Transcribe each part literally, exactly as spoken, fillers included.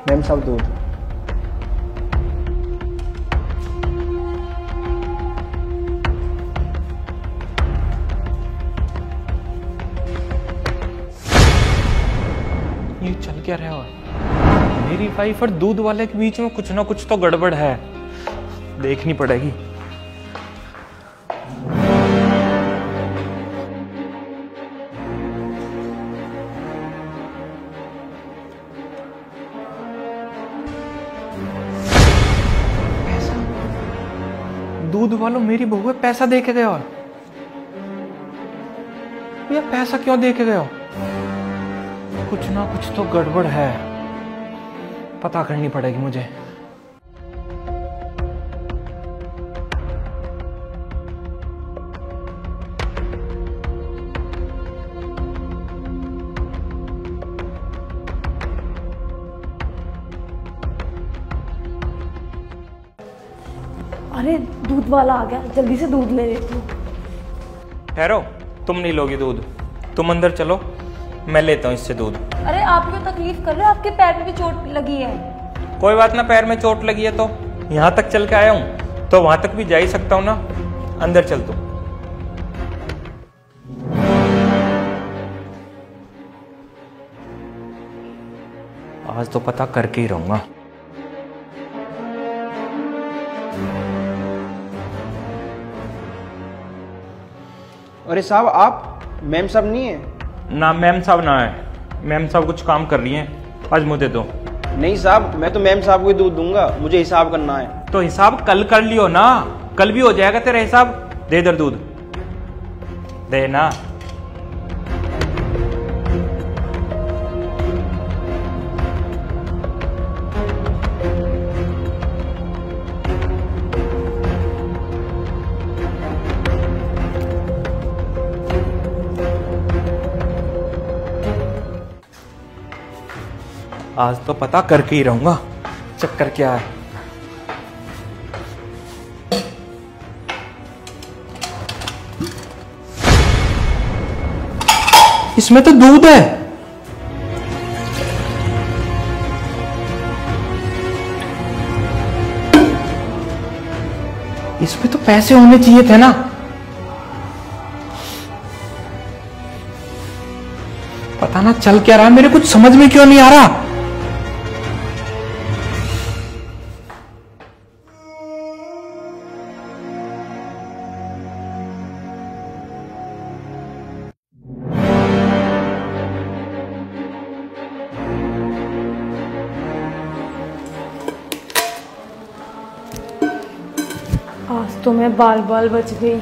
Ma'am साहब दूध। ये चल क्या रहा है? मेरी वाइफ और दूध वाले के बीच में कुछ ना कुछ तो गड़बड़ है, देखनी पड़ेगी। दूध वालों मेरी बहू है, पैसा दे के गया। ये पैसा क्यों दे के गया? कुछ ना कुछ तो गड़बड़ है, पता करनी पड़ेगी मुझे। अरे दूध वाला आ गया, जल्दी से दूध ले लेती हूँ। ठहरो, तुम नहीं लोगी दूध, तुम अंदर चलो, मैं लेता हूँ इससे दूध। अरे आप क्यों तकलीफ कर रहे हो? आपके पैर में भी चोट लगी है। कोई बात ना, पैर में चोट लगी है तो यहाँ तक चल के आया हूँ तो वहां तक भी जा ही सकता हूँ ना। अंदर चल तू। आज तो पता करके ही रहूंगा। अरे साहब, आप मैम साहब नहीं है? ना मैम साहब ना है, मैम साहब कुछ काम कर रही हैं, आज मुझे दो। नहीं साहब, मैं तो मैम साहब को ही दूध दूंगा, मुझे हिसाब करना है। तो हिसाब कल कर लियो ना, कल भी हो जाएगा तेरा हिसाब। दे इधर दूध, दे ना। आज तो पता करके ही रहूंगा चक्कर क्या है। इसमें तो दूध है। इसमें तो पैसे होने चाहिए थे ना। पता ना चल क्या रहा, मेरे कुछ समझ में क्यों नहीं आ रहा। आज तो मैं बाल बाल बच गई।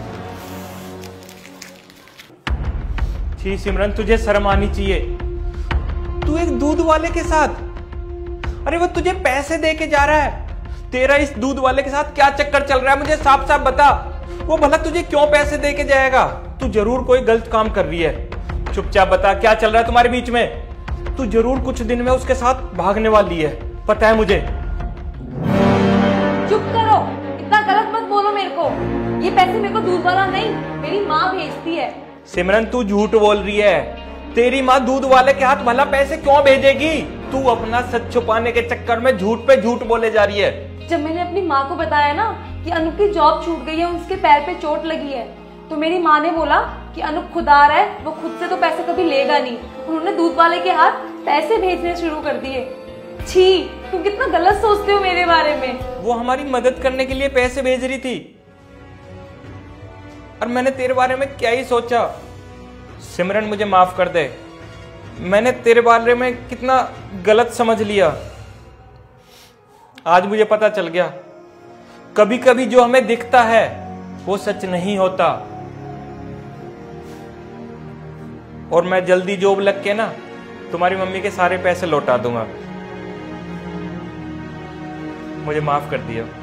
छी सिमरन, तुझे शर्म आनी चाहिए। तू एक दूध वाले के साथ, अरे वो तुझे पैसे दे के जा रहा है। तेरा इस दूध वाले के साथ क्या चक्कर चल रहा है, मुझे साफ साफ बता। वो भला तुझे क्यों पैसे दे के जाएगा? तू जरूर कोई गलत काम कर रही है। चुपचाप बता क्या चल रहा है तुम्हारे बीच में। तू जरूर कुछ दिन में उसके साथ भागने वाली है, पता है मुझे। चुप करो, इतना गलत मत बोलो मेरे को। ये पैसे मेरे को दूध वाला नहीं, मेरी माँ भेजती है। सिमरन तू झूठ बोल रही है। तेरी माँ दूध वाले के हाथ भला पैसे क्यों भेजेगी? तू अपना सच छुपाने के चक्कर में झूठ पे झूठ बोले जा रही है। जब मैंने अपनी माँ को बताया ना कि अनूप की जॉब छूट गई है, उसके पैर पे चोट लगी है, तो मेरी माँ ने बोला कि अनूप खुदार है, वो खुद से तो पैसे कभी लेगा नहीं। उन्होंने दूध वाले के हाथ पैसे भेजने शुरू कर दिए। छी, तुम कितना गलत सोचते हो मेरे बारे में। वो हमारी मदद करने के लिए पैसे भेज रही थी और मैंने तेरे बारे में क्या ही सोचा। सिमरन मुझे माफ कर दे, मैंने तेरे बारे में कितना गलत समझ लिया। आज मुझे पता चल गया, कभी कभी जो हमें दिखता है वो सच नहीं होता। और मैं जल्दी जॉब लग के ना तुम्हारी मम्मी के सारे पैसे लौटा दूंगा। मुझे माफ कर दिया।